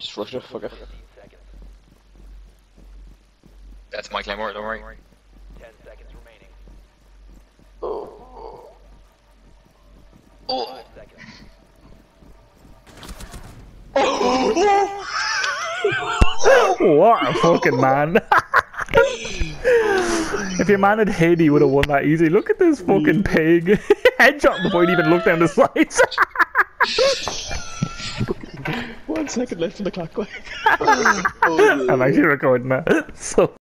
Just flush it, fuck it. That's my claymore, don't worry. 10 seconds remaining. Oh. 5 seconds. What a fucking man. If your man had hid, he would have won that easy. Look at this fucking pig. Headshot before he even looked down the sights. 1 second left on the clock. I'm actually recording that. So